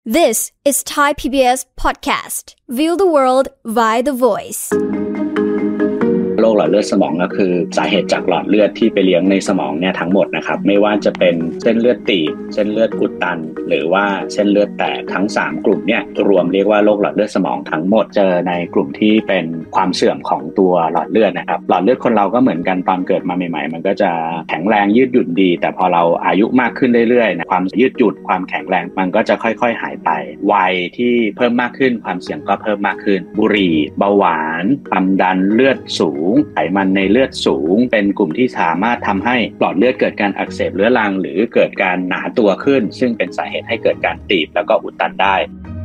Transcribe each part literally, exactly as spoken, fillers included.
This is Thai พี บี เอส podcast. View the world via the voice. โรคหลอดเลือดสมองก็คือสาเหตุจากหลอดเลือดที่ไปเลี้ยงในสมองเนี่ยทั้งหมดนะครับไม่ว่าจะเป็นเส้นเลือดตีบเส้นเลือดอุดตันหรือว่าเส้นเลือดแตกทั้งสามกลุ่มเนี่ยรวมเรียกว่าโรคหลอดเลือดสมองทั้งหมดเจอในกลุ่มที่เป็นความเสื่อมของตัวหลอดเลือดนะครับหลอดเลือดคนเราก็เหมือนกันตอนเกิดมาใหม่ๆมันก็จะแข็งแรงยืดหยุ่นดีแต่พอเราอายุมากขึ้นเรื่อยๆนะความยืดหยุ่นความแข็งแรงมันก็จะค่อยๆหายไปวัยที่เพิ่มมากขึ้นความเสี่ยงก็เพิ่มมากขึ้นบุหรี่เบาหวานความดันเลือดสูงไขมันในเลือดสูงเป็นกลุ่มที่สามารถทำให้หลอดเลือดเกิดการอักเสบเรื้อรังหรือเกิดการหนาตัวขึ้นซึ่งเป็นสาเหตุให้เกิดการตีบแล้วก็อุดตันได้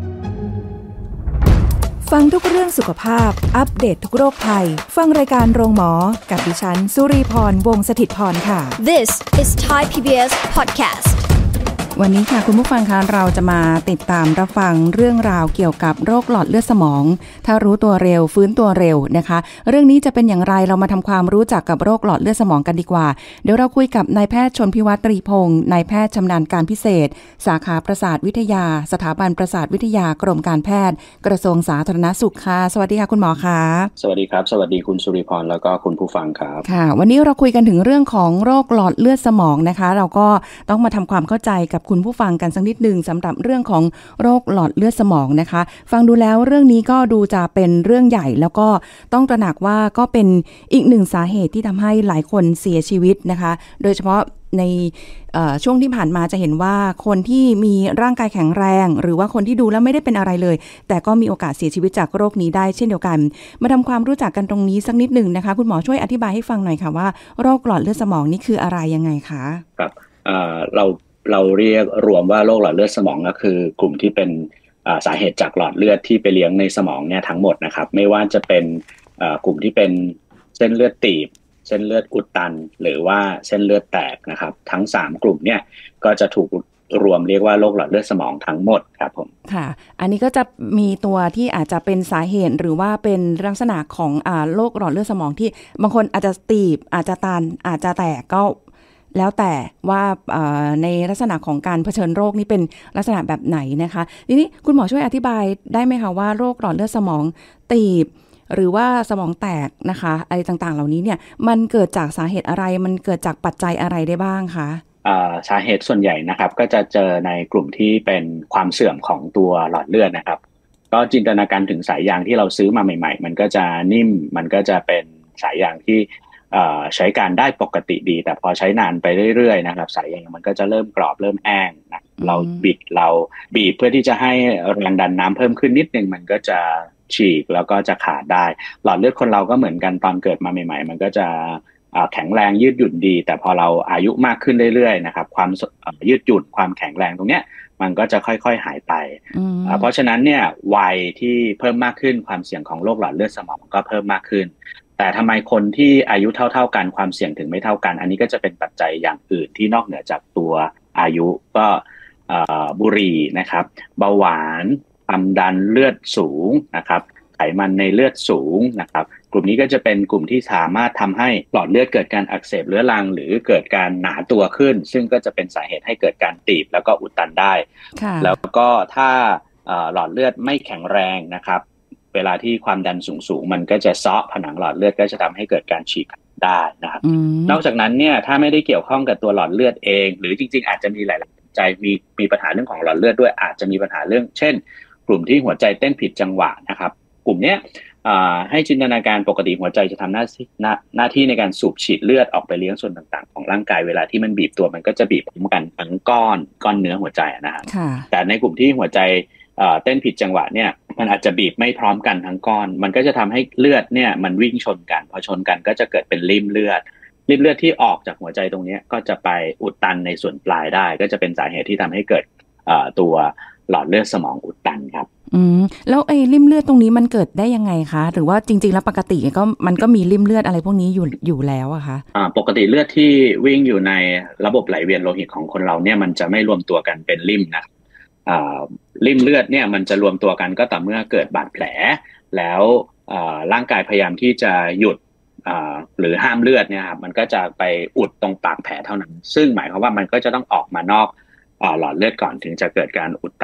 ฟังทุกเรื่องสุขภาพอัปเดต ท, ทุกโรคภัยฟังรายการโรงหมอกับดิฉันสุรีพรวงศ์สถิตย์พรค่ะ This is Thai พี บี เอส podcast วันนี้ค่ะคุณผู้ฟังคะเราจะมาติดตามรับฟังเรื่องราวเกี่ยวกับโรคหลอดเลือดสมองถ้ารู้ตัวเร็วฟื้นตัวเร็วนะคะเรื่องนี้จะเป็นอย่างไรเรามาทำความรู้จักกับโรคหลอดเลือดสมองกันดีกว่าเดี๋ยวเราคุยกับนายแพทย์ชลพิวัตร ตรีพงศ์นายแพทย์ชำนาญการพิเศษสาขาประสาทวิทยาสถาบันประสาทวิทยากรมการแพทย์กระทรวงสาธารณสุขค่ะสวัสดีค่ะคุณหมอคะสวัสดีครับสวัสดีคุณสุริพรแล้วก็คุณผู้ฟังครับค่ะวันนี้เราคุยกันถึงเรื่องของโรคหลอดเลือดสมองนะคะเราก็ต้องมาทำความเข้าใจกับคุณผู้ฟังกันสักนิดนึงสำหรับเรื่องของโรคหลอดเลือดสมองนะคะฟังดูแล้วเรื่องนี้ก็ดูจะเป็นเรื่องใหญ่แล้วก็ต้องตระหนักว่าก็เป็นอีกหนึ่งสาเหตุที่ทำให้หลายคนเสียชีวิตนะคะโดยเฉพาะในช่วงที่ผ่านมาจะเห็นว่าคนที่มีร่างกายแข็งแรงหรือว่าคนที่ดูแล้วไม่ได้เป็นอะไรเลยแต่ก็มีโอกาสเสียชีวิตจากโรคนี้ได้เช่นเดียวกันมาทำความรู้จักกันตรงนี้สักนิดหนึ่งนะคะคุณหมอช่วยอธิบายให้ฟังหน่อยค่ะว่าโรคหลอดเลือดสมองนี่คืออะไรยังไงคะครับเราเราเรียกรวมว่าโรคหลอดเลือดสมองก็คือกลุ่มที่เป็นสาเหตุจากหลอดเลือดที่ไปเลี้ยงในสมองเนี่ยทั้งหมดนะครับไม่ว่าจะเป็นกลุ่มที่เป็นเส้นเลือดตีบเส้นเลือดอุดตันหรือว่าเส้นเลือดแตกนะครับทั้งสามกลุ่มเนี่ยก็จะถูกรวมเรียกว่าโรคหลอดเลือดสมองทั้งหมดครับผมค่ะอันนี้ก็จะมีตัวที่อาจจะเป็นสาเหตุหรือว่าเป็นลักษณะของอ่าโรคหลอดเลือดสมองที่บางคนอาจจะตีบอาจจะตันอาจจะแตกก็แล้วแต่ว่าในลักษณะของการเผชิญโรคนี้เป็นลักษณะแบบไหนนะคะทีนี้คุณหมอช่วยอธิบายได้ไหมคะว่าโรคหลอดเลือดสมองตีบหรือว่าสมองแตกนะคะอะไรต่างๆเหล่านี้เนี่ยมันเกิดจากสาเหตุอะไรมันเกิดจากปัจจัยอะไรได้บ้างคะสาเหตุส่วนใหญ่นะครับก็จะเจอในกลุ่มที่เป็นความเสื่อมของตัวหลอดเลือดนะครับก็จินตนาการถึงสายยางที่เราซื้อมาใหม่ๆมันก็จะนิ่มมันก็จะเป็นสายยางที่ใช้การได้ปกติดีแต่พอใช้นานไปเรื่อยๆนะครับสายยางมันก็จะเริ่มกรอบเริ่มแห้งนะเราบิดเราบีบเพื่อที่จะให้แรงดันน้ำเพิ่มขึ้นนิดนึงมันก็จะฉีกแล้วก็จะขาดได้หลอดเลือดคนเราก็เหมือนกันตอนเกิดมาใหม่ๆมันก็จะแข็งแรงยืดหยุ่นดีแต่พอเราอายุมากขึ้นเรื่อยๆนะครับความยืดหยุ่นความแข็งแรงตรงเนี้ยมันก็จะค่อยๆหายไปเพราะฉะนั้นเนี่ยวัยที่เพิ่มมากขึ้นความเสี่ยงของโรคหลอดเลือดสมองก็เพิ่มมากขึ้นแต่ทำไมคนที่อายุเท่าๆกันความเสี่ยงถึงไม่เท่ากันอันนี้ก็จะเป็นปัจจัยอย่างอื่นที่นอกเหนือจากตัวอายุก็บุหรี่นะครับเบาหวานความดันเลือดสูงนะครับไขมันในเลือดสูงนะครับกลุ่มนี้ก็จะเป็นกลุ่มที่สามารถทำให้หลอดเลือดเกิดการอักเสบเรื้อรังหรือเกิดการหนาตัวขึ้นซึ่งก็จะเป็นสาเหตุให้เกิดการตีบแล้วก็อุดตันได้แล้วก็ถ้าหลอดเลือดไม่แข็งแรงนะครับเวลาที่ความดันสูงๆมันก็จะเซาะผนังหลอดเลือดก็จะทำให้เกิดการฉีกได้นะครับนอกจากนั้นเนี่ยถ้าไม่ได้เกี่ยวข้องกับตัวหลอดเลือดเองหรือจริงๆอาจจะมีหลายๆปัจจัยมีมีปัญหาเรื่องของหลอดเลือดด้วยอาจจะมีปัญหาเรื่องเช่นกลุ่มที่หัวใจเต้นผิดจังหวะนะครับกลุ่มนี้ให้จินตนาการปกติหัวใจจะทำหน้าที่หน้าที่ในการสูบฉีดเลือดออกไปเลี้ยงส่วนต่างๆของร่างกายเวลาที่มันบีบตัวมันก็จะบีบพร้อมกันทั้งก้อนก้อนเนื้อหัวใจนะครับแต่ในกลุ่มที่หัวใจเต้นผิดจังหวะเนี่ยมันอาจจะบีบไม่พร้อมกันทั้งก้อนมันก็จะทำให้เลือดเนี่ยมันวิ่งชนกันพอชนกันก็จะเกิดเป็นริ่มเลือดริ่มเลือดที่ออกจากหัวใจตรงนี้ก็จะไปอุดตันในส่วนปลายได้ก็จะเป็นสาเหตุที่ทำให้เกิดตัวหลอดเลือดสมองอุดตันครับอืมแล้วไอ้ริ่มเลือดตรงนี้มันเกิดได้ยังไงคะหรือว่าจริงๆแล้วปกติก็มันก็มีริ่มเลือดอะไรพวกนี้อยู่อยู่แล้วอะคะอ่าปกติเลือดที่วิ่งอยู่ในระบบไหลเวียนโลหิตของคนเราเนี่ยมันจะไม่รวมตัวกันเป็นริ่มนะอ่าริ่มเลือดเนี่ยมันจะรวมตัวกันก็ต่อเมื่อเกิดบาดแผลแล้วอ่าร่างกายพยายามที่จะหยุดอ่าหรือห้ามเลือดเนี่ยครับมันก็จะไปอุดตรงปากแผลเท่านั้นซึ่งหมายความว่ามันก็จะต้องออกมานอกอ่าหลอดเลือดก่อนถึงจะเกิดการอุดตัน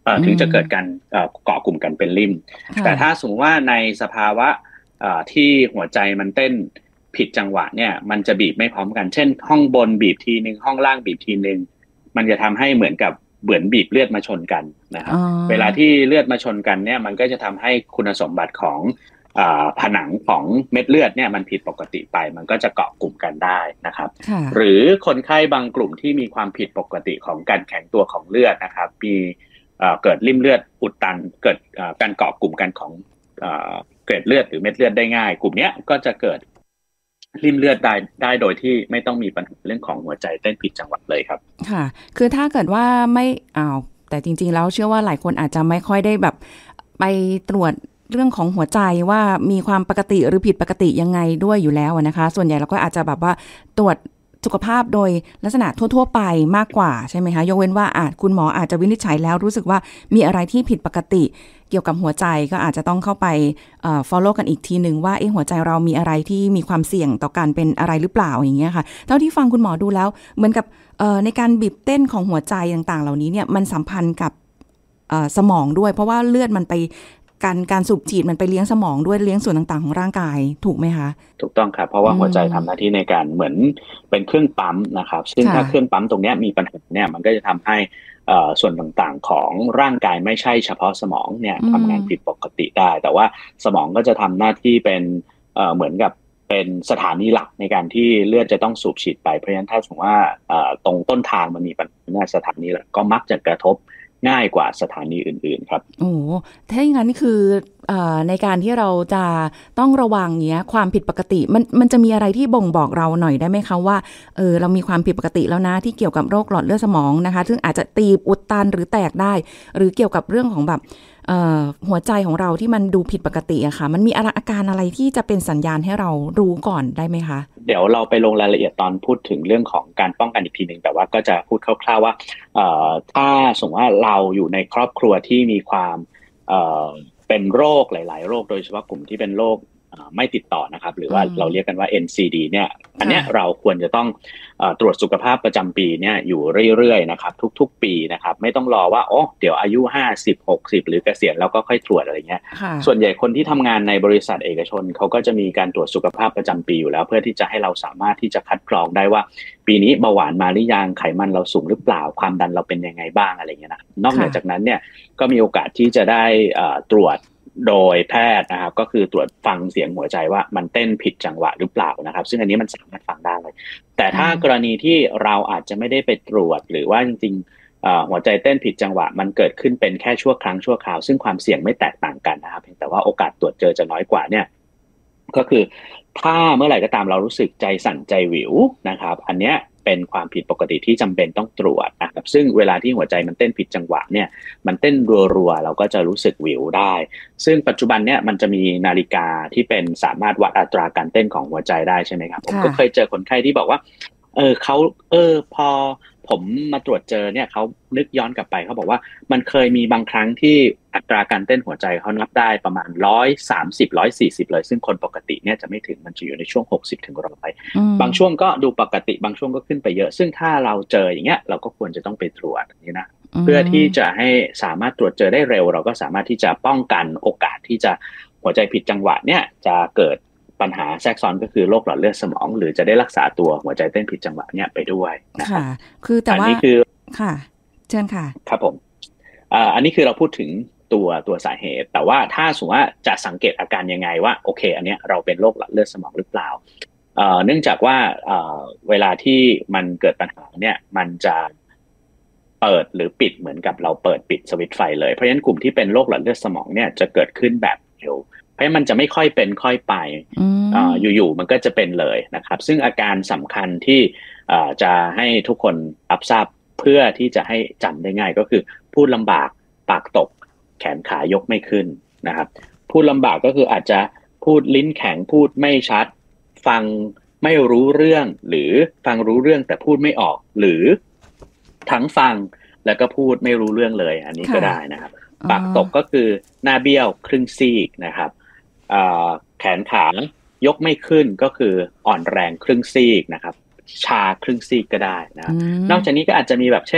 ถึงจะเกิดการเกาะกลุ่มกันเป็นริ่มแต่ถ้าสมมติว่าในสภาวะที่หัวใจมันเต้นผิดจังหวะเนี่ยมันจะบีบไม่พร้อมกันเช่นห้องบนบีบทีนึงห้องล่างบีบทีนึงมันจะทำให้เหมือนกับเหมือนบีบเลือดมาชนกันนะครับเวลาที่เลือดมาชนกันเนี่ยมันก็จะทำให้คุณสมบัติของผนังของเม็ดเลือดเนี่ยมันผิดปกติไปมันก็จะเกาะกลุ่มกันได้นะครับหรือคนไข้บางกลุ่มที่มีความผิดปกติของการแข็งตัวของเลือดนะครับมีเกิดริ่มเลือดอุดตันเกิดการเกาะกลุ่มกันของเกล็ดเลือดหรือเม็ดเลือดได้ง่ายกลุ่มนี้ก็จะเกิดริ่มเลือดได้ได้โดยที่ไม่ต้องมีปัญหาเรื่องของหัวใจเต้นผิดจังหวะเลยครับค่ะคือถ้าเกิดว่าไม่อ้าวแต่จริงๆแล้วเชื่อว่าหลายคนอาจจะไม่ค่อยได้แบบไปตรวจเรื่องของหัวใจว่ามีความปกติหรือผิดปกติยังไงด้วยอยู่แล้วนะคะส่วนใหญ่เราก็อาจจะแบบว่าตรวจสุขภาพโดยลักษณะทั่วๆไปมากกว่าใช่ไหมคะยกเว้นว่าอาจคุณหมออาจจะวินิจฉัยแล้วรู้สึกว่ามีอะไรที่ผิดปกติเกี่ยวกับหัวใจก็อาจจะต้องเข้าไปเอ่อ follow กันอีกทีนึงว่าเอ๊ะหัวใจเรามีอะไรที่มีความเสี่ยงต่อการเป็นอะไรหรือเปล่าอย่างเงี้ยค่ะเท่าที่ฟังคุณหมอดูแล้วเหมือนกับเอ่อในการบีบเต้นของหัวใจต่างๆเหล่านี้เนี่ยมันสัมพันธ์กับเอ่อสมองด้วยเพราะว่าเลือดมันไปการการสูบฉีดมันไปเลี้ยงสมองด้วยเลี้ยงส่วนต่างๆของร่างกายถูกไหมคะถูกต้องครับเพราะว่าหัวใจทำหน้าที่ในการเหมือนเป็นเครื่องปั๊มนะครับซึ่งถ้าเครื่องปั๊มตรงนี้มีปัญหาเนี่ยมันก็จะทำให้ส่วนต่างๆของร่างกายไม่ใช่เฉพาะสมองเนี่ยทำงานผิดปกติได้แต่ว่าสมองก็จะทำหน้าที่เป็นเหมือนกับเป็นสถานีหลักในการที่เลือดจะต้องสูบฉีดไปเพราะฉะนั้นถ้าสมมติว่าตรงต้นทางมันมีปัญหาสถานีหลักก็มักจะกระทบง่ายกว่าสถานีอื่นๆครับโอ้ถ้าอย่างนั้นคือในการที่เราจะต้องระวังเนี้ยความผิดปกติมันมันจะมีอะไรที่บ่งบอกเราหน่อยได้ไหมคะว่าเออเรามีความผิดปกติแล้วนะที่เกี่ยวกับโรคหลอดเลือดสมองนะคะซึ่งอาจจะตีบอุดตันหรือแตกได้หรือเกี่ยวกับเรื่องของแบบหัวใจของเราที่มันดูผิดปกติอะค่ะมันมีอาการอะไรที่จะเป็นสัญญาณให้เรารู้ก่อนได้ไหมคะเดี๋ยวเราไปลงรายละเอียดตอนพูดถึงเรื่องของการป้องกันอีกทีหนึ่งแต่ว่าก็จะพูดคร่าวๆว่าถ้าสมมติว่าเราอยู่ในครอบครัวที่มีความเป็นโรคหลายๆโรคโดยเฉพาะกลุ่มที่เป็นโรคไม่ติดต่อนะครับหรือว่าเราเรียกกันว่า เอ็น ซี ดี เนี่ยอันเนี้ยเราควรจะต้องตรวจสุขภาพประจำปีเนี่ยอยู่เรื่อยๆนะครับทุกๆปีนะครับไม่ต้องรอว่าโอ้เดี๋ยวอายุห้าสิบ หกสิบหรือเกษียณแล้วก็ค่อยตรวจอะไรเงี้ยส่วนใหญ่คนที่ทำงานในบริษัทเอกชนเขาก็จะมีการตรวจสุขภาพประจำปีอยู่แล้วเพื่อที่จะให้เราสามารถที่จะคัดกรองได้ว่าปีนี้เบาหวานมาหรือยังไขมันเราสูงหรือเปล่าความดันเราเป็นยังไงบ้างอะไรเงี้ยนะนอกเหนือจากนั้นเนี่ยก็มีโอกาสที่จะได้ตรวจโดยแพทย์นะครับก็คือตรวจฟังเสียงหัวใจว่ามันเต้นผิดจังหวะหรือเปล่านะครับซึ่งอันนี้มันสามารถฟังได้เลยแต่ถ้ากรณีที่เราอาจจะไม่ได้ไปตรวจหรือว่าจริงๆหัวใจเต้นผิดจังหวะมันเกิดขึ้นเป็นแค่ชั่วครั้งชั่วคราวซึ่งความเสี่ยงไม่แตกต่างกันนะครับแต่ว่าโอกาสตรวจเจอจะน้อยกว่าเนี่ยก็คือถ้าเมื่อไหร่ก็ตามเรารู้สึกใจสั่นใจหวิวนะครับอันเนี้ยเป็นความผิดปกติที่จำเป็นต้องตรวจนะครับซึ่งเวลาที่หัวใจมันเต้นผิดจังหวะเนี่ยมันเต้นรัวๆเราก็จะรู้สึกหวิวได้ซึ่งปัจจุบันเนี่ยมันจะมีนาฬิกาที่เป็นสามารถวัดอัตราการเต้นของหัวใจได้ใช่ไหมครับผมก็เคยเจอคนไข้ที่บอกว่าเออเขาเออพอผมมาตรวจเจอเนี่ยเขานึกย้อนกลับไปเขาบอกว่ามันเคยมีบางครั้งที่อัตราการเต้นหัวใจเขานับได้ประมาณหนึ่งร้อยสามสิบ หนึ่งร้อยสี่สิบเลยซึ่งคนปกติเนี่ยจะไม่ถึงมันจะอยู่ในช่วงหกสิบถึงหนึ่งร้อยบางช่วงก็ดูปกติบางช่วงก็ขึ้นไปเยอะซึ่งถ้าเราเจออย่างเงี้ยเราก็ควรจะต้องไปตรวจนี่นะเพื่อที่จะให้สามารถตรวจเจอได้เร็วเราก็สามารถที่จะป้องกันโอกาสที่จะหัวใจผิดจังหวะเนี่ยจะเกิดปัญหาแทรกซ้อนก็คือโรคหลอดเลือดสมองหรือจะได้รักษาตัวหัวใจเต้นผิดจังหวะเนี่ยไปด้วยนะครับค่ะคือแต่ว่าอันนี้คือค่ะเชิญค่ะครับผมอ่าอันนี้คือเราพูดถึงตัวตัวสาเหตุแต่ว่าถ้าสมมติว่าจะสังเกตอาการยังไงว่าโอเคอันเนี้ยเราเป็นโรคหลอดเลือดสมองหรือเปล่าเอ่อเนื่องจากว่าเอ่อเวลาที่มันเกิดปัญหาเนี่ยมันจะเปิดหรือปิดเหมือนกับเราเปิดปิดสวิตช์ไฟเลยเพราะฉะนั้นกลุ่มที่เป็นโรคหลอดเลือดสมองเนี่ยจะเกิดขึ้นแบบเร็วเพราะมันจะไม่ค่อยเป็นค่อยไปอ่าอยู่ๆมันก็จะเป็นเลยนะครับซึ่งอาการสำคัญที่อ่าจะให้ทุกคนรับทราบเพื่อที่จะให้จำได้ง่ายก็คือพูดลำบากปากตกแขนขายกไม่ขึ้นนะครับพูดลำบากก็คืออาจจะพูดลิ้นแข็งพูดไม่ชัดฟังไม่รู้เรื่องหรือฟังรู้เรื่องแต่พูดไม่ออกหรือทั้งฟังแล้วก็พูดไม่รู้เรื่องเลยอันนี้ก็ได้นะครับปากตกก็คือหน้าเบี้ยวครึ่งซีกนะครับแขนขายกไม่ขึ้นก็คืออ่อนแรงครึ่งซีกนะครับชาครึ่งซีกก็ได้นะนอกจากนี้ก็อาจจะมีแบบเช่น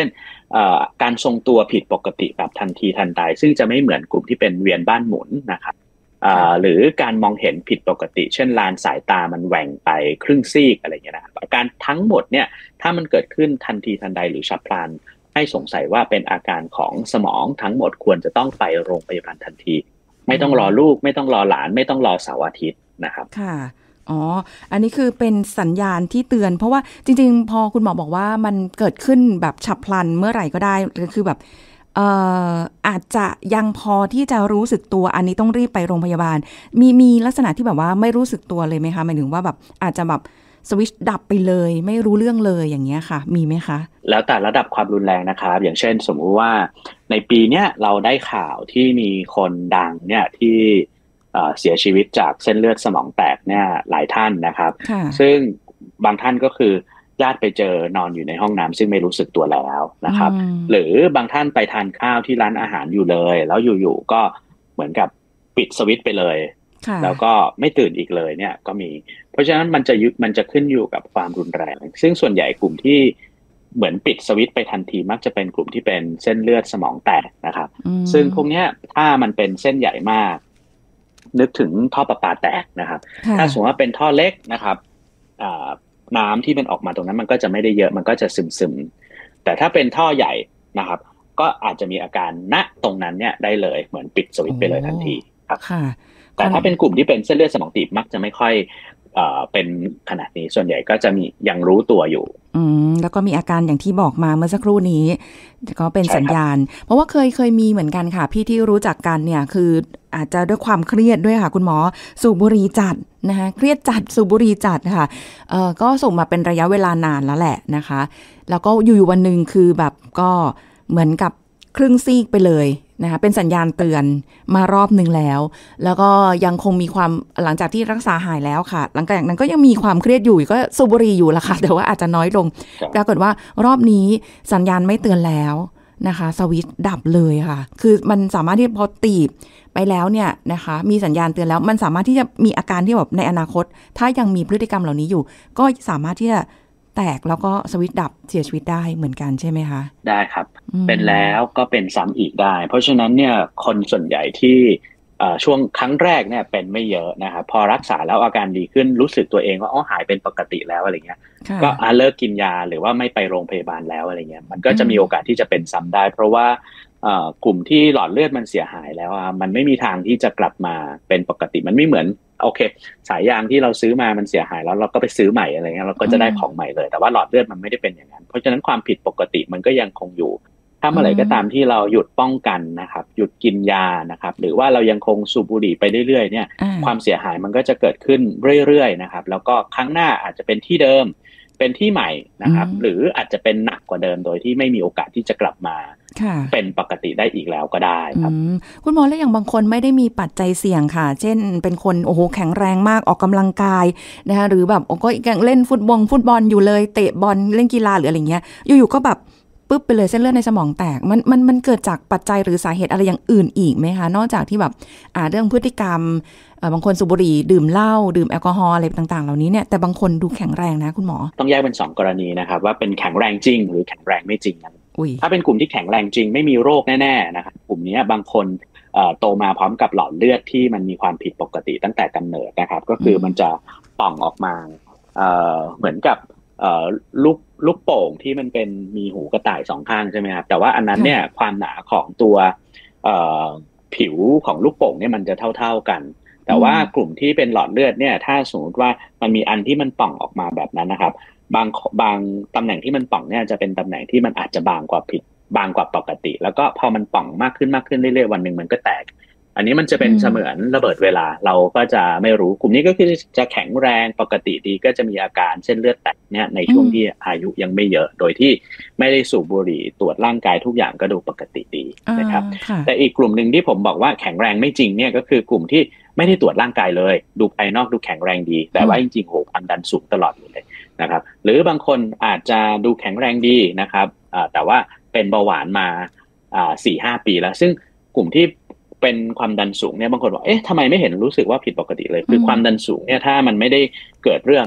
การทรงตัวผิดปกติแบบทันทีทันใดซึ่งจะไม่เหมือนกลุ่มที่เป็นเวียนบ้านหมุนนะครับหรือการมองเห็นผิดปกติเช่นลานสายตามันแหว่งไปครึ่งซีกอะไรอย่างเงี้ยนะครับอาการทั้งหมดเนี่ยถ้ามันเกิดขึ้นทันทีทันใดหรือฉับพลันให้สงสัยว่าเป็นอาการของสมองทั้งหมดควรจะต้องไปโรงพยาบาลทันทีไม่ต้องรอลูกไม่ต้องรอหลานไม่ต้องรอเสาร์อาทิตย์นะครับค่ะอ๋ออันนี้คือเป็นสัญญาณที่เตือนเพราะว่าจริงๆพอคุณหมอบอกว่ามันเกิดขึ้นแบบฉับพลันเมื่อไหร่ก็ได้หรือคือแบบเอ่ออาจจะยังพอที่จะรู้สึกตัวอันนี้ต้องรีบไปโรงพยาบาลมีมีลักษณะที่แบบว่าไม่รู้สึกตัวเลยไหมคะหมายถึงว่าแบบอาจจะแบบสวิตช์ดับไปเลยไม่รู้เรื่องเลยอย่างเงี้ยค่ะมีไหมคะแล้วแต่ระดับความรุนแรงนะครับอย่างเช่นสมมุติว่าในปีเนี้ยเราได้ข่าวที่มีคนดังเนี่ยที่เสียชีวิตจากเส้นเลือดสมองแตกเนี่ยหลายท่านนะครับซึ่งบางท่านก็คือญาติไปเจอนอนอยู่ในห้องน้ำซึ่งไม่รู้สึกตัวแล้วนะครับหรือบางท่านไปทานข้าวที่ร้านอาหารอยู่เลยแล้วอยู่ๆก็เหมือนกับปิดสวิตช์ไปเลยแล้วก็ไม่ตื่นอีกเลยเนี่ยก็มีเพราะฉะนั้นมันจะยึดมันจะขึ้นอยู่กับความรุนแรงซึ่งส่วนใหญ่กลุ่มที่เหมือนปิดสวิตช์ไปทันทีมักจะเป็นกลุ่มที่เป็นเส้นเลือดสมองแตกนะครับซึ่งพวกนี้ถ้ามันเป็นเส้นใหญ่มากนึกถึงท่อประปาแตกนะครับถ้าสมมติว่าเป็นท่อเล็กนะครับน้ำที่มันออกมาตรงนั้นมันก็จะไม่ได้เยอะมันก็จะซึมๆแต่ถ้าเป็นท่อใหญ่นะครับก็อาจจะมีอาการณตรงนั้นเนี่ยได้เลยเหมือนปิดสวิตช์ไปเลยทันทีครับแต่ถ้าเป็นกลุ่มที่เป็นเส้นเลือดสมองตีบมักจะไม่ค่อยเอ่อเป็นขนาดนี้ส่วนใหญ่ก็จะมียังรู้ตัวอยู่อืมแล้วก็มีอาการอย่างที่บอกมาเมื่อสักครู่นี้ก็เป็นสัญญาณเพราะว่าเคยเคยมีเหมือนกันค่ะพี่ที่รู้จักกันเนี่ยคืออาจจะด้วยความเครียดด้วยค่ะคุณหมอสูบบุหรี่จัดนะคะเครียดจัดสูบบุหรี่จัดค่ะเอ่อก็ส่งมาเป็นระยะเวลานานแล้วแหละนะคะแล้วก็อยู่ๆวันนึงคือแบบก็เหมือนกับครึ่งซีกไปเลยนะคะเป็นสัญญาณเตือนมารอบนึงแล้วแล้วก็ยังคงมีความหลังจากที่รักษาหายแล้วค่ะหลังจากนั้นก็ยังมีความเครียดอยู่ก็สูบบุหรี่อยู่ละค่ะแต่ว่าอาจจะน้อยลงปรากฏว่ารอบนี้สัญญาณไม่เตือนแล้วนะคะสวิตช์ดับเลยค่ะคือมันสามารถที่พอตีบไปแล้วเนี่ยนะคะมีสัญญาณเตือนแล้วมันสามารถที่จะมีอาการที่แบบในอนาคตถ้ายังมีพฤติกรรมเหล่านี้อยู่ก็สามารถที่จะแตกแล้วก็สวิตช์ดับเสียชีวิตได้เหมือนกันใช่ไหมคะได้ครับเป็นแล้วก็เป็นซ้ำอีกได้เพราะฉะนั้นเนี่ยคนส่วนใหญ่ที่ช่วงครั้งแรกเนี่ยเป็นไม่เยอะนะครับพอรักษาแล้วอาการดีขึ้นรู้สึกตัวเองว่าอ๋อหายเป็นปกติแล้วอะไรเงี้ยก็เลิกกินยาหรือว่าไม่ไปโรงพยาบาลแล้วอะไรเงี้ยมันก็จะมีโอกาสที่จะเป็นซ้ำได้เพราะว่ากลุ่มที่หลอดเลือดมันเสียหายแล้วมันไม่มีทางที่จะกลับมาเป็นปกติมันไม่เหมือนโอเคสายยางที่เราซื้อมามันเสียหายแล้วเราก็ไปซื้อใหม่อะไรเงี้ยเราก็จะได้ของใหม่เลยแต่ว่าหลอดเลือดมันไม่ได้เป็นอย่างนั้นเพราะฉะนั้นความผิดปกติมันก็ยังคงอยู่ถ้าเมื่อไหร่ก็ตามที่เราหยุดป้องกันนะครับหยุดกินยานะครับหรือว่าเรายังคงสูบบุหรี่ไปเรื่อยๆเนี่ยความเสียหายมันก็จะเกิดขึ้นเรื่อยๆนะครับแล้วก็ครั้งหน้าอาจจะเป็นที่เดิมเป็นที่ใหม่นะครับหรืออาจจะเป็นหนักกว่าเดิมโดยที่ไม่มีโอกาสที่จะกลับมาเป็นปกติได้อีกแล้วก็ได้ครับคุณหมอแล้วอย่างบางคนไม่ได้มีปัจจัยเสี่ยงค่ะเช่นเป็นคนโอ้โหแข็งแรงมากออกกำลังกายนะคะหรือแบบโอ้ก็ยังเล่นฟุตบอลฟุตบอลอยู่เลยเตะบอลเล่นกีฬาหรืออะไรเงี้ยอยู่ๆก็แบบปึ๊บไปเลยเส้นเลือดในสมองแตกมันมันมันเกิดจากปัจจัยหรือสาเหตุอะไรอย่างอื่นอีกไหมคะนอกจากที่แบบอ่าเรื่องพฤติกรรมบางคนสูบบุหรี่ดื่มเหล้าดื่มแอลกอฮอล์อะไรต่างๆเหล่านี้เนี่ยแต่บางคนดูแข็งแรงนะคุณหมอต้องแยกเป็นสองกรณีนะครับว่าเป็นแข็งแรงจริงหรือแข็งแรงไม่จริงนะถ้าเป็นกลุ่มที่แข็งแรงจริงไม่มีโรคแน่ๆนะครับกลุ่มนี้บางคนโตมาพร้อมกับหลอดเลือดที่มันมีความผิดปกติตั้งแต่กำเนิดนะครับก็คือมันจะป่องออกมาเหมือนกับลูกลูกโป่งที่มันเป็นมีหูกระต่ายสองข้างใช่ไหมครับแต่ว่าอันนั้นเนี่ยความหนาของตัวผิวของลูกโป่งเนี่ยมันจะเท่าๆกันแต่ว่ากลุ่มที่เป็นหลอดเลือดเนี่ยถ้าสมมติว่ามันมีอันที่มันป่องออกมาแบบนั้นนะครับบางบางตำแหน่งที่มันป่องเนี่ยจะเป็นตำแหน่งที่มันอาจจะบางกว่าผิดบางกว่าปกติแล้วก็พอมันป่องมากขึ้นมากขึ้นเรื่อยๆวันหนึ่งมันก็แตกอันนี้มันจะเป็นเสมือนระเบิดเวลาเราก็จะไม่รู้กลุ่มนี้ก็คือจะแข็งแรงปกติดีก็จะมีอาการเส้นเลือดแตกเนี่ยในช่วงที่อายุยังไม่เยอะโดยที่ไม่ได้สูบบุหรี่ตรวจร่างกายทุกอย่างก็ดูปกติดีนะครับแต่อีกกลุ่มหนึ่งที่ผมบอกว่าแข็งแรงไม่จริงเนี่ยก็คือกลุ่มที่ไม่ได้ตรวจร่างกายเลยดูภายนอกดูแข็งแรงดีแต่ว่าจริงๆโหความดันสูงตลอดเลยนะครับหรือบางคนอาจจะดูแข็งแรงดีนะครับแต่ว่าเป็นเบาหวานมา สี่ห้า ปีแล้วซึ่งกลุ่มที่เป็นความดันสูงเนี่ยบางคนบอกเอ๊ะทำไมไม่เห็นรู้สึกว่าผิดปกติเลยคือความดันสูงเนี่ยถ้ามันไม่ได้เกิดเรื่องเนี่ย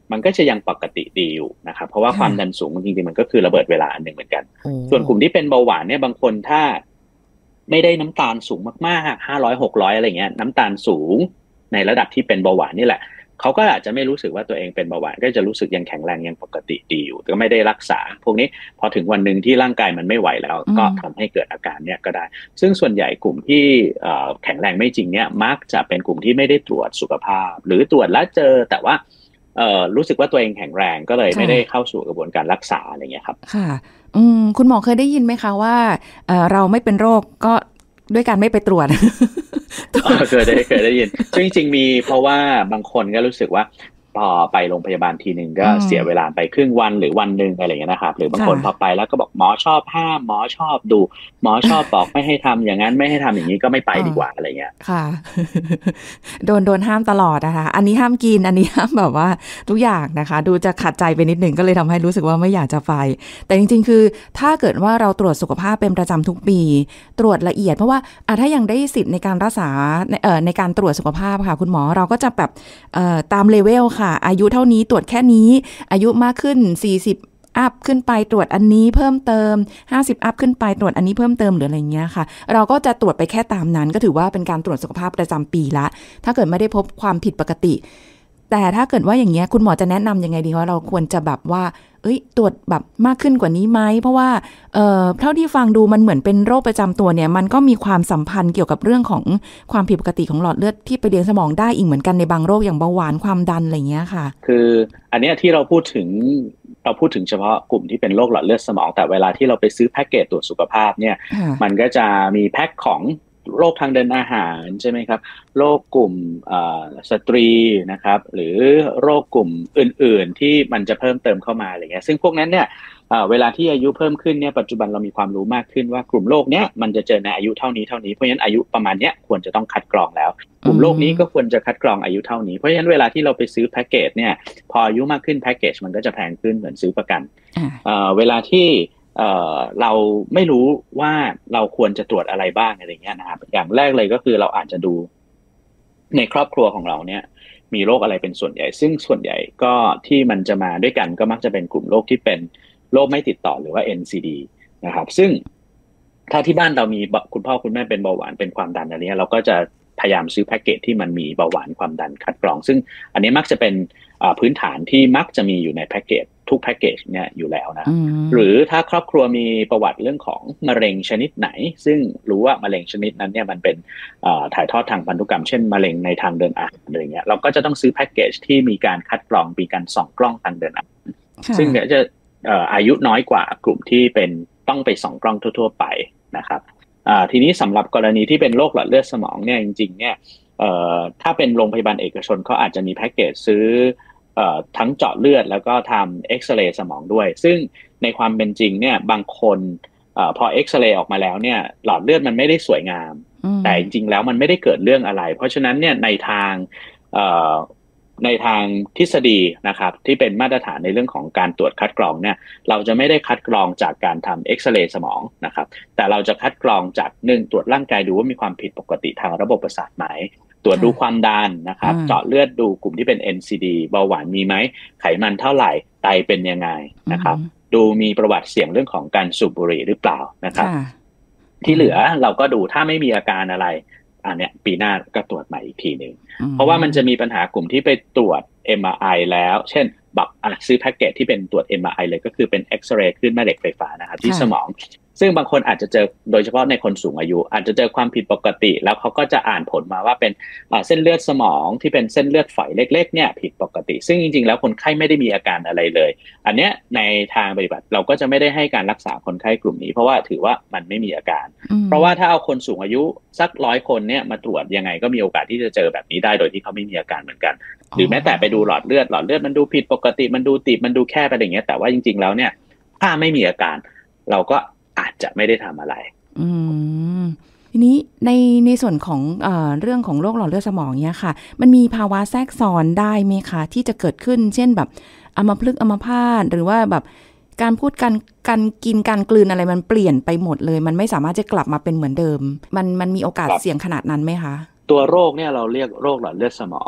มันก็จะยังปกติดีอยู่นะครับเพราะว่าความดันสูงจริงๆมันก็คือระเบิดเวลาอันหนึ่งเหมือนกันส่วนกลุ่มที่เป็นเบาหวานเนี่ยบางคนถ้าไม่ได้น้ำตาลสูงมากๆห้าร้อย หกร้อยอะไรเงี้ยน้ำตาลสูงในระดับที่เป็นเบาหวานนี่แหละเขาก็อาจจะไม่รู้สึกว่าตัวเองเป็นเบาหวานก็จะรู้สึกยังแข็งแรงยังปกติดีอยู่แต่ก็ไม่ได้รักษาพวกนี้พอถึงวันหนึ่งที่ร่างกายมันไม่ไหวแล้วก็ทำให้เกิดอาการเนี้ยก็ได้ซึ่งส่วนใหญ่กลุ่มที่แข็งแรงไม่จริงเนี้ยมักจะเป็นกลุ่มที่ไม่ได้ตรวจสุขภาพหรือตรวจแล้วเจอแต่ว่ารู้สึกว่าตัวเองแข็งแรงก็เลยไม่ได้เข้าสู่กระบวนการรักษาอะไรเงี้ยครับค่ะอืมคุณหมอเคยได้ยินไหมคะว่าเราไม่เป็นโรคก็ด้วยการไม่ไปตรวจเคยได้เคยได้ยินซึ่งจริงๆมีเพราะว่าบางคนก็รู้สึกว่าพอไปโรงพยาบาลทีนึงก็เสียเวลาไปครึ่งวันหรือวันนึงอะไรอย่างเงี้ยนะครับหรือบางคนพอไปแล้วก็บอกหมอชอบห้ามหมอชอบดูหมอชอบบอกไม่ให้ทำอย่างนั้นไม่ให้ทำอย่างนี้ก็ไม่ไปดีกว่าอะไรเงี้ยค่ะ โดนโดนห้ามตลอดนะคะอันนี้ห้ามกินอันนี้ห้ามแบบว่าทุกอย่างนะคะดูจะขัดใจไปนิดหนึ่งก็เลยทำให้รู้สึกว่าไม่อยากจะไปแต่จริงๆคือถ้าเกิดว่าเราตรวจสุขภาพเป็นประจำทุกปีตรวจละเอียดเพราะว่าอ่ะถ้ายังได้สิทธิ์ในการรักษาเอ่อในการตรวจสุขภาพค่ะคุณหมอเราก็จะแบบเอ่อตามเลเวลค่ะอายุเท่านี้ตรวจแค่นี้อายุมากขึ้นสี่สิบอัพขึ้นไปตรวจอันนี้เพิ่มเติมห้าสิบอัพขึ้นไปตรวจอันนี้เพิ่มเติมหรืออะไรเงี้ยค่ะเราก็จะตรวจไปแค่ตามนั้นก็ถือว่าเป็นการตรวจสุขภาพประจำปีละถ้าเกิดไม่ได้พบความผิดปกติแต่ถ้าเกิดว่าอย่างเงี้ยคุณหมอจะแนะนำยังไงดีว่าเราควรจะแบบว่าเอ้ยตรวจแบบมากขึ้นกว่านี้ไหมเพราะว่าเอ่อเท่าที่ฟังดูมันเหมือนเป็นโรคประจำตัวเนี่ยมันก็มีความสัมพันธ์เกี่ยวกับเรื่องของความผิดปกติของหลอดเลือดที่ไปเลี้ยงสมองได้อีกเหมือนกันในบางโรคอย่างเบาหวานความดันอะไรเงี้ยค่ะคืออันเนี้ยที่เราพูดถึงเราพูดถึงเฉพาะกลุ่มที่เป็นโรคหลอดเลือดสมองแต่เวลาที่เราไปซื้อแพ็กเกจตรวจสุขภาพเนี่ยมันก็จะมีแพ็คของโรคทางเดินอาหารใช่ไหมครับโรคกลุ่มสตรีนะครับหรือโรคกลุ่มอื่นๆที่มันจะเพิ่มเติมเข้ามาอะไรเงี้ยซึ่งพวกนั้นเนี่ยเวลาที่อายุเพิ่มขึ้นเนี่ยปัจจุบันเรามีความรู้มากขึ้นว่ากลุ่มโรคเนี้ยมันจะเจอในอายุเท่านี้เท่านี้เพราะฉะนั้นอายุประมาณเนี้ยควรจะต้องคัดกรองแล้วกลุ่มโรคนี้ก็ควรจะคัดกรองอายุเท่านี้เพราะฉะนั้นเวลาที่เราไปซื้อแพ็กเกจเนี่ยพออายุมากขึ้นแพ็กเกจมันก็จะแพงขึ้นเหมือนซื้อประกันเวลาที่เอ่อเราไม่รู้ว่าเราควรจะตรวจอะไรบ้างอะไรเงี้ยนะครับอย่างแรกเลยก็คือเราอาจจะดูในครอบครัวของเราเนี่ยมีโรคอะไรเป็นส่วนใหญ่ซึ่งส่วนใหญ่ก็ที่มันจะมาด้วยกันก็มักจะเป็นกลุ่มโรคที่เป็นโรคไม่ติดต่อหรือว่า เอ็น ซี ดี นะครับซึ่งถ้าที่บ้านเรามีคุณพ่อคุณแม่เป็นเบาหวานเป็นความดันอะไรเงี้ยเราก็จะพยายามซื้อแพ็กเกจที่มันมีเบาหวานความดันคัดกรองซึ่งอันนี้มักจะเป็นพื้นฐานที่มักจะมีอยู่ในแพ็กเกจทุกแพ็กเกจเนี่ยอยู่แล้วนะหรือถ้าครอบครัวมีประวัติเรื่องของมะเร็งชนิดไหนซึ่งรู้ว่ามะเร็งชนิดนั้นเนี่ยมันเป็นถ่ายทอดทางพันธุกรรมเช่นมะเร็งในทางเดินอาหารอะไรเงี้ยเราก็จะต้องซื้อแพ็กเกจที่มีการคัดกรองมีการส่องกล้องทางเดินอาหารซึ่งเนี่ยจะอายุน้อยกว่ากลุ่มที่เป็นต้องไปส่องกล้องทั่วๆไปนะครับทีนี้สำหรับกรณีที่เป็นโรคหลอดเลือดสมองเนี่ยจริงๆเนี่ยถ้าเป็นโรงพยาบาลเอกชนเขาอาจจะมีแพ็กเกจซื้อทั้งเจาะเลือดแล้วก็ทำเอ็กซเรย์สมองด้วยซึ่งในความเป็นจริงเนี่ยบางคนพอเอ็กซเรย์ออกมาแล้วเนี่ยหลอดเลือดมันไม่ได้สวยงามแต่จริงๆแล้วมันไม่ได้เกิดเรื่องอะไรเพราะฉะนั้นเนี่ยในทางในทางทฤษฎีนะครับที่เป็นมาตรฐานในเรื่องของการตรวจคัดกรองเนี่ยเราจะไม่ได้คัดกรองจากการทำเอ็กซเรย์สมองนะครับแต่เราจะคัดกรองจากหนึ่งตรวจร่างกายดูว่ามีความผิดปกติทางระบบประสาทไหมตรวจดูความดันนะครับเจาะเลือดดูกลุ่มที่เป็น เอ็น ซี ดี เบาหวานมีไหมไขมันเท่าไหร่ไตเป็นยังไงนะครับดูมีประวัติเสี่ยงเรื่องของการสูบบุหรี่หรือเปล่านะครับที่เหลือเราก็ดูถ้าไม่มีอาการอะไรอันเนี้ยปีหน้าก็ตรวจใหม่อีกทีนึงเพราะว่ามันจะมีปัญหากลุ่มที่ไปตรวจ เอ็ม อาร์ ไอ แล้วเช่นแบบซื้อแพ็กเกจที่เป็นตรวจ เอ็ม อาร์ ไอ เลยก็คือเป็นเอ็กซเรย์คลื่นแม่เหล็กไฟฟ้านะครับที่สมองซึ่งบางคนอาจจะเจอโดยเฉพาะในคนสูงอายุอาจจะเจอความผิดปกติแล้วเขาก็จะอ่านผลมาว่าเป็นเส้นเลือดสมองที่เป็นเส้นเลือดฝอยเล็กๆเนี่ยผิดปกติซึ่งจริงๆแล้วคนไข้ไม่ได้มีอาการอะไรเลยอันเนี้ยในทางปฏิบัติเราก็จะไม่ได้ให้การรักษาคนไข้กลุ่มนี้เพราะว่าถือว่ามันไม่มีอาการเพราะว่าถ้าเอาคนสูงอายุสักร้อยคนเนี่ยมาตรวจยังไงก็มีโอกาสที่จะเจอแบบนี้ได้โดยที่เขาไม่มีอาการเหมือนกันหรือแม้แต่ไปดูหลอดเลือดหลอดเลือดมันดูผิดปกติมันดูตีบมันดูแคบอะไรอย่างเงี้ยแต่ว่าจริงๆแล้วเนี่ยถ้าไม่มีอาการเราก็อาจจะไม่ได้ทำอะไรอืมทีนี้ในในส่วนของเอ่อเรื่องของโรคหลอดเลือดสมองเนี่ยค่ะมันมีภาวะแทรกซ้อนได้ไหมคะที่จะเกิดขึ้นเช่นแบบอัมพฤกษ์อัมพาตหรือว่าแบบการพูดการการกินการกลืนอะไรมันเปลี่ยนไปหมดเลยมันไม่สามารถจะกลับมาเป็นเหมือนเดิมมันมันมีโอกาสเสี่ยงขนาดนั้นไหมคะตัวโรคเนี่ยเราเรียกโรคหลอดเลือดสมอง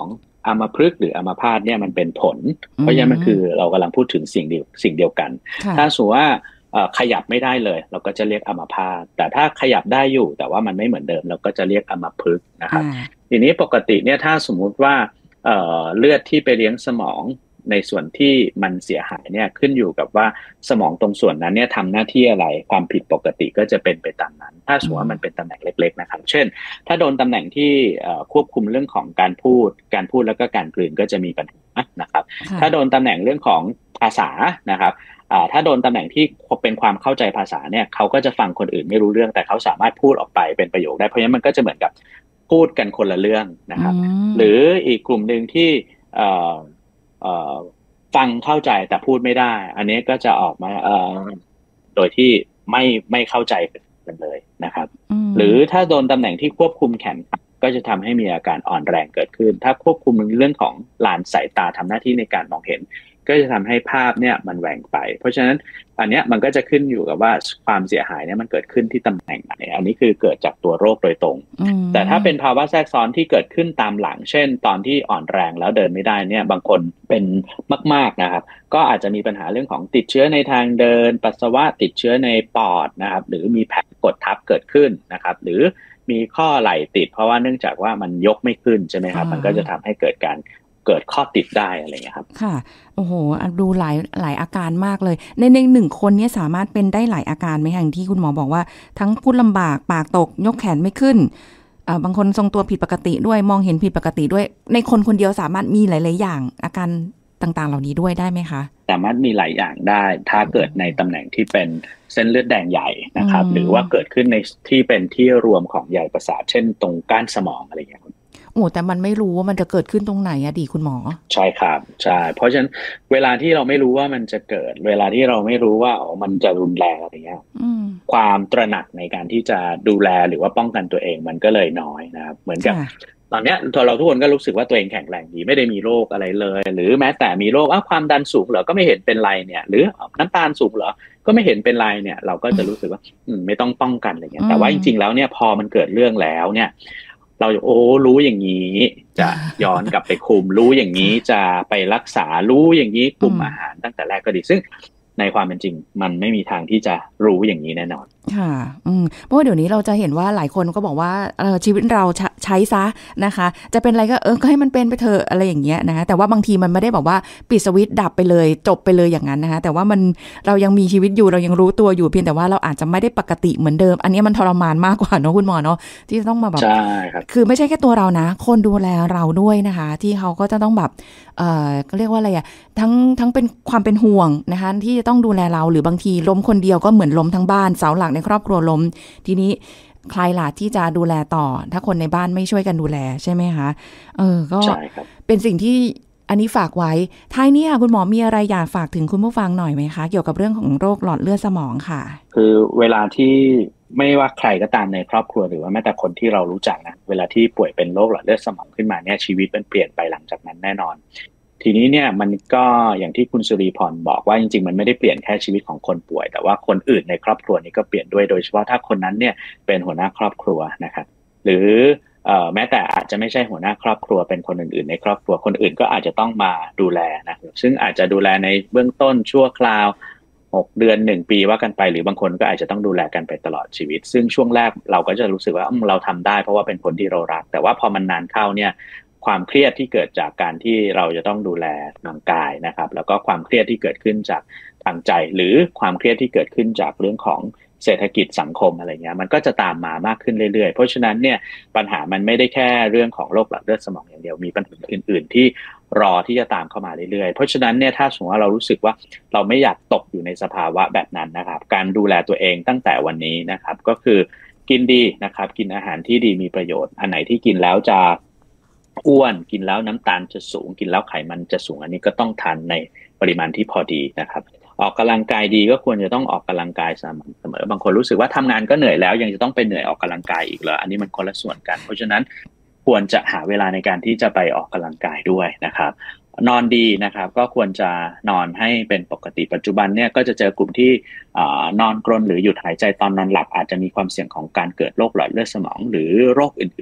อัมพฤกษ์หรืออัมพาตเนี่ยมันเป็นผลเพราะฉะนั้นมันคือเรากำลังพูดถึงสิ่งเดียวสิ่งเดียวกันถ้าสมมติว่าขยับไม่ได้เลยเราก็จะเรียกอัมพาตแต่ถ้าขยับได้อยู่แต่ว่ามันไม่เหมือนเดิมเราก็จะเรียกอัมพฤกษ์นะครับทีนี้ปกติเนี่ยถ้าสมมุติว่าเอ่อเลือดที่ไปเลี้ยงสมองในส่วนที่มันเสียหายเนี่ยขึ้นอยู่กับว่าสมองตรงส่วนนั้นเนี่ยทำหน้าที่อะไรความผิดปกติก็จะเป็นไปตามนั้นถ้าสมมติว่ามันเป็นตำแหน่งเล็กๆนะครับเช่นถ้าโดนตำแหน่งที่ควบคุมเรื่องของการพูดการพูดแล้วก็การกลืนก็จะมีปัญหานะครับถ้าโดนตำแหน่งเรื่องของภาษานะครับถ้าโดนตำแหน่งที่เป็นความเข้าใจภาษาเนี่ยเขาก็จะฟังคนอื่นไม่รู้เรื่องแต่เขาสามารถพูดออกไปเป็นประโยคได้เพราะฉะนั้นมันก็จะเหมือนกับพูดกันคนละเรื่องนะครับหรืออีกกลุ่มนึงที่เอ่อเอ่อฟังเข้าใจแต่พูดไม่ได้อันนี้ก็จะออกมาเอ่อโดยที่ไม่ไม่เข้าใจกันเลยนะครับหรือถ้าโดนตำแหน่งที่ควบคุมแขนขาก็จะทำให้มีอาการอ่อนแรงเกิดขึ้นถ้าควบคุมเรื่องของลานสายตาทำหน้าที่ในการมองเห็นก็จะทำให้ภาพเนี่ยมันแหว่งไปเพราะฉะนั้นอันเนี้ยมันก็จะขึ้นอยู่กับว่าความเสียหายเนี่ยมันเกิดขึ้นที่ตำแหน่งไหนอันนี้คือเกิดจากตัวโรคโดยตรงแต่ถ้าเป็นภาวะแทรกซ้อนที่เกิดขึ้นตามหลังเช่นตอนที่อ่อนแรงแล้วเดินไม่ได้เนี่ยบางคนเป็นมากๆนะครับก็อาจจะมีปัญหาเรื่องของติดเชื้อในทางเดินปัสสาวะติดเชื้อในปอดนะครับหรือมีแผลกดทับเกิดขึ้นนะครับหรือมีข้อไหล่ติดเพราะว่าเนื่องจากว่ามันยกไม่ขึ้นใช่ไหมครับมันก็จะทำให้เกิดการเกิดข้อติดได้อะไรเงี้ยครับค่ะโอ้โหดูหลายหลายอาการมากเลยในในหนึ่งคนนี้สามารถเป็นได้หลายอาการไหมอย่างที่คุณหมอบอกว่าทั้งพูดลำบากปากตกยกแขนไม่ขึ้นอ่าบางคนทรงตัวผิดปกติด้วยมองเห็นผิดปกติด้วยในคนคนเดียวสามารถมีหลายๆอย่างอาการต่างๆเหล่านี้ด้วยได้ไหมคะสามารถมีหลายอย่างได้ถ้าเกิดในตำแหน่งที่เป็นเส้นเลือดแดงใหญ่นะครับหรือว่าเกิดขึ้นในที่เป็นที่รวมของใยประสาทเช่นตรงก้านสมองอะไรอย่างเงี้ยโอ้แต่มันไม่รู้ว่ามันจะเกิดขึ้นตรงไหนอะดีคุณหมอใช่ครับใช่เพราะฉะนั้นเวลาที่เราไม่รู้ว่ามันจะเกิดเวลาที่เราไม่รู้ว่าอ๋อมันจะรุนแรงอะไรเงี้ยความตระหนักในการที่จะดูแลหรือว่าป้องกันตัวเองมันก็เลยน้อยนะครับเหมือนกับตอนนี้เราทุกคนก็รู้สึกว่าตัวเองแข็งแรงดีไม่ได้มีโรคอะไรเลยหรือแม้แต่มีโรคอ้าวความดันสูงเหรอก็ไม่เห็นเป็นไรเนี่ยหรือน้ำตาลสูงเหรอก็ไม่เห็นเป็นไรเนี่ยเราก็จะรู้สึกว่าไม่ต้องป้องกันอะไรเงี้ยแต่ว่าจริงๆแล้วเนี่ยพอมันเกิดเรื่องแล้วเนี่ยเราโอ้รู้อย่างนี้จะย้อนกลับไปคุมรู้อย่างนี้จะไปรักษารู้อย่างนี้กลุ่มอาหารตั้งแต่แรกก็ดีซึ่งในความเป็นจริงมันไม่มีทางที่จะรู้อย่างนี้แน่นอนค่ะอืมเพราะว่าเดี๋ยวนี้เราจะเห็นว่าหลายคนก็บอกว่าเออชีวิตเราใช้ซะนะคะจะเป็นอะไรก็เออก็ให้มันเป็นไปเถอะอะไรอย่างเงี้ยนะคะแต่ว่าบางทีมันไม่ได้บอกว่าปิดสวิตช์ดับไปเลยจบไปเลยอย่างนั้นนะคะแต่ว่ามันเรายังมีชีวิตอยู่เรายังรู้ตัวอยู่เพียงแต่ว่าเราอาจจะไม่ได้ปกติเหมือนเดิมอันนี้มันทรมานมากกว่าเนาะคุณหมอเนาะที่จะต้องมาแบบใช่ครับคือไม่ใช่แค่ตัวเรานะคนดูแลเราด้วยนะคะที่เขาก็จะต้องแบบเอ่อก็เรียกว่าอะไรอ่ะทั้งทั้งเป็นความเป็นห่วงนะคะที่จะต้องดูแลเราหรือบางทีล้มคนเดียวก็เหมือนล้มทั้งบ้านเสาหลักในครอบครัวล้มทีนี้ใครล่ะที่จะดูแลต่อถ้าคนในบ้านไม่ช่วยกันดูแลใช่ไหมคะเออก็เป็นสิ่งที่อันนี้ฝากไว้ท้ายนี้ค่ะคุณหมอมีอะไรอยากฝากถึงคุณผู้ฟังหน่อยไหมคะเกี่ยวกับเรื่องของโรคหลอดเลือดสมองค่ะคือเวลาที่ไม่ว่าใครก็ตามในครอบครัวหรือว่าแม้แต่คนที่เรารู้จักนะเวลาที่ป่วยเป็นโรคหลอดเลือดสมองขึ้นมาเนี่ยชีวิตมันเปลี่ยนไปหลังจากนั้นแน่นอนทีนี้เนี่ยมันก็อย่างที่คุณสุรีพรบอกว่าจริงๆมันไม่ได้เปลี่ยนแค่ชีวิตของคนป่วยแต่ว่าคนอื่นในครอบครัวนี้ก็เปลี่ยนด้วยโดยเฉพาะถ้าคนนั้นเนี่ยเป็นหัวหน้าครอบครัวนะครับหรือเอ่อแม้แต่อาจจะไม่ใช่หัวหน้าครอบครัวเป็นคนอื่นๆในครอบครัวคนอื่นก็อาจจะต้องมาดูแลนะครับซึ่งอาจจะดูแลในเบื้องต้นชั่วคราวหกเดือนหนึ่งปีว่ากันไปหรือบางคนก็อาจจะต้องดูแลกันไปตลอดชีวิตซึ่งช่วงแรกเราก็จะรู้สึกว่าเราทำได้เพราะว่าเป็นคนที่เรารักแต่ว่าพอมันนานเข้าเนี่ยความเครียดที่เกิดจากการที่เราจะต้องดูแลทางกายนะครับแล้วก็ความเครียดที่เกิดขึ้นจากทางใจหรือความเครียดที่เกิดขึ้นจากเรื่องของเศรษฐกิจสังคมอะไรเงี้ยมันก็จะตามมามากขึ้นเรื่อยๆเพราะฉะนั้นเนี่ยปัญหามันไม่ได้แค่เรื่องของโรคหลอดเลือดสมองอย่างเดียวมีปัญหาอื่นๆที่รอที่จะตามเข้ามาเรื่อยๆเพราะฉะนั้นเนี่ยถ้าสมมติว่าเรารู้สึกว่าเราไม่อยากตกอยู่ในสภาวะแบบนั้นนะครับการดูแลตัวเองตั้งแต่วันนี้นะครับก็คือกินดีนะครับกินอาหารที่ดีมีประโยชน์อันไหนที่กินแล้วจะอ้วนกินแล้วน้ำตาลจะสูงกินแล้วไขมันจะสูงอันนี้ก็ต้องทานในปริมาณที่พอดีนะครับออกกำลังกายดีก็ควรจะต้องออกกำลังกายสม่ำเสมอบางคนรู้สึกว่าทำงานก็เหนื่อยแล้วยังจะต้องไปเหนื่อยออกกำลังกายอีกเหรออันนี้มันคนละส่วนกันเพราะฉะนั้นควรจะหาเวลาในการที่จะไปออกกำลังกายด้วยนะครับนอนดีนะครับก็ควรจะนอนให้เป็นปกติปัจจุบันเนี่ยก็จะเจอกลุ่มที่นอนกรนหรือหยุดหายใจตอนนอนหลับอาจจะมีความเสี่ยงของการเกิดโรคหลอดเลือดสมองหรือโรคอื่นๆ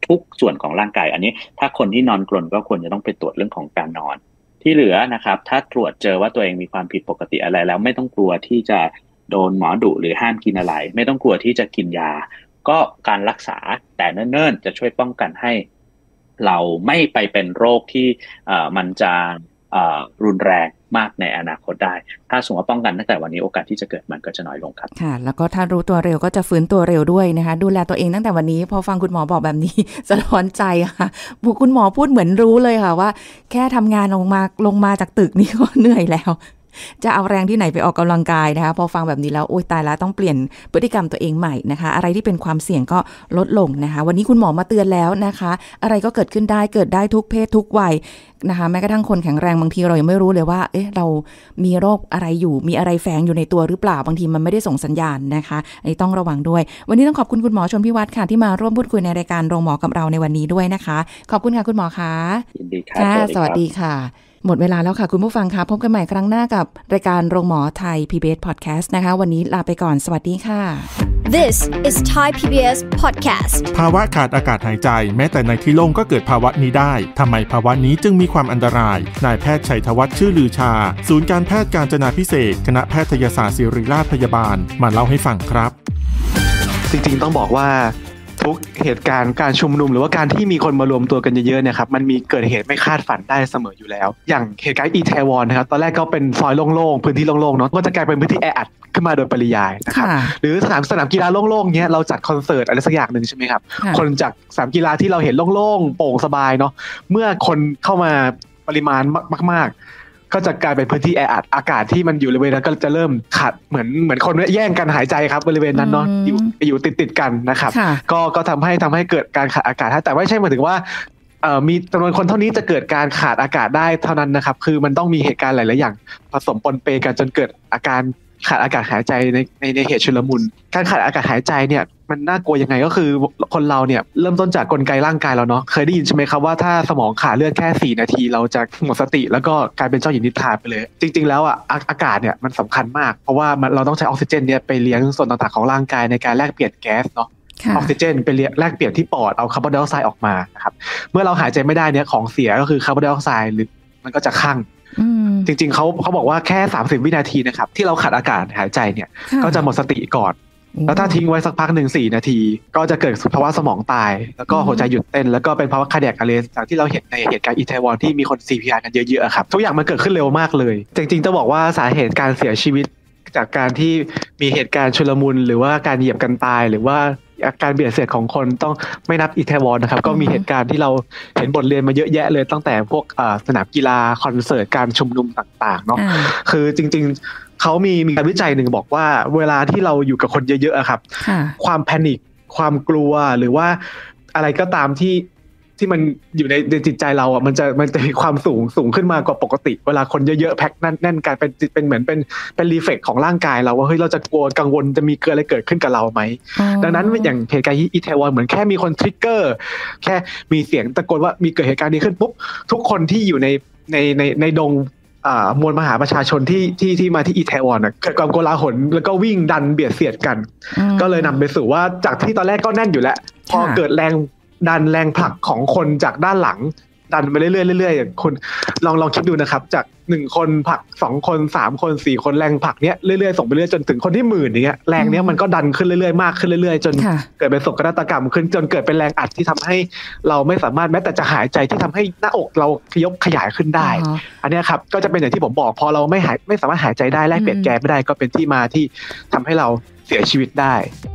ทุกส่วนของร่างกายอันนี้ถ้าคนที่นอนกรนก็ควรจะต้องไปตรวจเรื่องของการนอนที่เหลือนะครับถ้าตรวจเจอว่าตัวเองมีความผิดปกติอะไรแล้วไม่ต้องกลัวที่จะโดนหมอดุหรือห้ามกินอะไรไม่ต้องกลัวที่จะกินยาก็การรักษาแต่เนิ่นๆจะช่วยป้องกันให้เราไม่ไปเป็นโรคที่เอ่อมันจะเอ่อรุนแรงมากในอนาคตได้ถ้าสมมติว่าป้องกันตั้งแต่วันนี้โอกาสที่จะเกิดมันก็จะน้อยลงครับค่ะแล้วก็ถ้ารู้ตัวเร็วก็จะฟื้นตัวเร็วด้วยนะคะดูแลตัวเองตั้งแต่วันนี้พอฟังคุณหมอบอกแบบนี้สะท้อนใจค่ะคุณหมอพูดเหมือนรู้เลยค่ะว่าแค่ทำงานลงมาลงมาจากตึกนี่ก็เหนื่อยแล้วจะเอาแรงที่ไหนไปออกกำลังกายนะคะพอฟังแบบนี้แล้วโอ๊ยตายแล้วต้องเปลี่ยนพฤติกรรมตัวเองใหม่นะคะอะไรที่เป็นความเสี่ยงก็ลดลงนะคะวันนี้คุณหมอมาเตือนแล้วนะคะอะไรก็เกิดขึ้นได้เกิดได้ทุกเพศทุกวัยนะคะแม้กระทั่งคนแข็งแรงบางทีเรายังไม่รู้เลยว่าเอ๊ะเรามีโรคอะไรอยู่มีอะไรแฝงอยู่ในตัวหรือเปล่าบางทีมันไม่ได้ส่งสัญญาณนะคะอันนี้ต้องระวังด้วยวันนี้ต้องขอบคุณคุณหมอชลพิวัฒน์ค่ะที่มาร่วมพูดคุยในรายการโรงหมอกับเราในวันนี้ด้วยนะคะขอบคุณค่ะคุณหมอคะยินดีครับค่ะสวัสดีค่ะหมดเวลาแล้วค่ะคุณผู้ฟังคะพบกันใหม่ครั้งหน้ากับรายการโรงหมอไทย พี บี เอส Podcast นะคะวันนี้ลาไปก่อนสวัสดีค่ะ This is Thai พี บี เอส Podcast ภาวะขาดอากาศหายใจแม้แต่ในที่โล่งก็เกิดภาวะนี้ได้ทำไมภาวะนี้จึงมีความอันตรายนายแพทย์ชัยธวัฒน์ชื่อลือชาศูนย์การแพทย์กาญจนาพิเศษคณะแพทยศาสตร์ศิริราชพยาบาลมาเล่าให้ฟังครับจริงๆต้องบอกว่าทุกเหตุการณ์การชุมนุมหรือว่าการที่มีคนมารวมตัวกันเยอะๆเนี่ยครับมันมีเกิดเหตุไม่คาดฝันได้เสมออยู่แล้วอย่างเหตุการณ์อีแทวอนนะครับตอนแรกก็เป็นซอยโล่งๆพื้นที่โล่งๆเนาะก็จะกลายเป็นพื้นที่แออัดขึ้นมาโดยปริยายนะครับหรือสนามสนามกีฬาโล่งๆเนี้ยเราจัดคอนเสิร์ตอะไรสักอย่างนึงใช่ไหมครับคนจากสนามกีฬาที่เราเห็นโล่งๆโปร่งสบายเนาะเมื่อคนเข้ามาปริมาณมากๆก็จะกลายเป็นพื้นที่แออัดอากาศที่มันอยู่บริเวณนั้นก็จะเริ่มขัดเหมือนเหมือนคนแย่งกันหายใจครับบริเวณนั้นเนาะอยู่อยู่ติดติดกันนะครับก็ก็ทำให้ทำให้เกิดการขาดอากาศแต่ไม่ใช่หมายถึงว่าเอ่อมีจำนวนคนเท่านี้จะเกิดการขาดอากาศได้เท่านั้นนะครับคือมันต้องมีเหตุการณ์หลายๆอย่างผสมปนเปกันจนเกิดอาการขาดอากาศหายใจในในในเหตุชุลมุนการขาดอากาศหายใจเนี่ยมันน่ากลัวยังไงก็คือคนเราเนี่ยเริ่มต้นจากกลไกร่างกายเราเนาะเคยได้ยินใช่ไหมครับว่าถ้าสมองขาดเลือดแค่สี่นาทีเราจะหมดสติแล้วก็กลายเป็นเจ้าหญิงนิทราไปเลยจริงๆแล้วอ่ะอากาศเนี่ยมันสำคัญมากเพราะว่าเราต้องใช้ออกซิเจนเนี่ยไปเลี้ยงส่วนต่างๆของร่างกายในการแลกเปลี่ยนแก๊สเนาะออกซิเจนไปแลกเปลี่ยนที่ปอดเอาคาร์บอนไดออกไซด์ออกมานะครับเมื่อเราหายใจไม่ได้เนี่ยของเสียก็คือคาร์บอนไดออกไซด์หรือมันก็จะคั่งจริงๆเขาเขาบอกว่าแค่สามสิบวินาทีนะครับที่เราขาดอากาศหายใจเนี่ยก็จะหมดสติก่อนแล้วถ้าทิ้งไว้สักพักหนึ่งสี่นาทีก็จะเกิดภาวะสมองตายแล้วก็หัวใจหยุดเต้นแล้วก็เป็นภาวะคาร์เดียกอะเรสต์จากที่เราเห็นในเหตุการณ์อีแทวอนที่มีคน ซี พี อาร์ กันเยอะๆครับทุกอย่างมันเกิดขึ้นเร็วมากเลยจริงๆต้องบอกว่าสาเหตุการเสียชีวิตจากการที่มีเหตุการณ์ชุลมุนหรือว่าการเหยียบกันตายหรือว่าอาการเบียดเสียดของคนต้องไม่นับอีแทวอนนะครับก็มีเหตุการณ์ที่เราเห็นบทเรียนมาเยอะแยะเลยตั้งแต่พวกสนามกีฬาคอนเสิร์ตการชุมนุมต่างๆเนาะคือจริงๆเขามีมีการวิจัยหนึ่งบอกว่าเวลาที่เราอยู่กับคนเยอะๆครับความแพนิคความกลัวหรือว่าอะไรก็ตามที่ที่มันอยู่ในจิตใจเราอ่ะมันจะมันจะมีความสูงสูงขึ้นมากว่าปกติเวลาคนเยอะๆแพ็คแน่นๆกันเป็นเป็นเหมือนเป็นเป็นรีเฟล็กของร่างกายเราว่าเฮ้ยเราจะกลัวกังวลจะมีเกิดอะไรเกิดขึ้นกับเราไหมดังนั้นอย่างเหตุการณ์อีแทวอนเหมือนแค่มีคนทริกเกอร์แค่มีเสียงตะโกนว่ามีเกิดเหตุการณ์นี้ขึ้นปุ๊บทุกคนที่อยู่ในในในในดงมวลมหาประชาชนที่ที่ที่มาที่อีแทวอนเกิดความโกลาหลแล้วก็วิ่งดันเบียดเสียดกันก็เลยนำไปสู่ว่าจากที่ตอนแรกก็แน่นอยู่แล้วพอเกิดแรงดันแรงผลักของคนจากด้านหลังดันไปเรื่อยๆเรื่อยๆคนลองลองคิดดูนะครับจากหนึ่งคนผลักสองคนสามคนสี่คนแรงผลักเนี้ยเรื่อยๆส่งไปเรื่อยจนถึงคนที่หมื่นอย่างเงี้ยแรงเนี้ยมันก็ดันขึ้นเรื่อยๆมากขึ้นเรื่อยๆจนเกิดเป็นโศกนาฏกรรมขึ้นจนเกิดเป็นแรงอัดที่ทำให้เราไม่สามารถแม้แต่จะหายใจที่ทำให้หน้าอกเรายกขยายขึ้นได้อันนี้ครับก็จะเป็นอย่างที่ผมบอกพอเราไม่หายไม่สามารถหายใจได้แลกเปลี่ยนแก๊สไม่ได้ก็เป็นที่มาที่ทำให้เราเสียชีวิตได้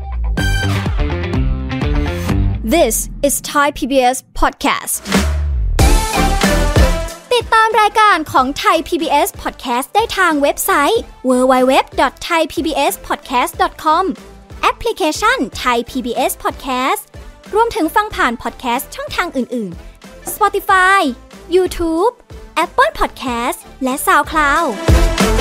This is Thai พี บี เอส Podcast ติดตามรายการของ Thai พี บี เอส Podcast ได้ทางเว็บไซต์ ดับเบิลยู ดับเบิลยู ดับเบิลยู ดอท ไทย พี บี เอส พอดแคสต์ ดอท คอม แอปพลิเคชัน Thai พี บี เอส Podcast รวมถึงฟังผ่าน podcast ช่องทางอื่นๆ Spotify YouTube Apple Podcast และ SoundCloud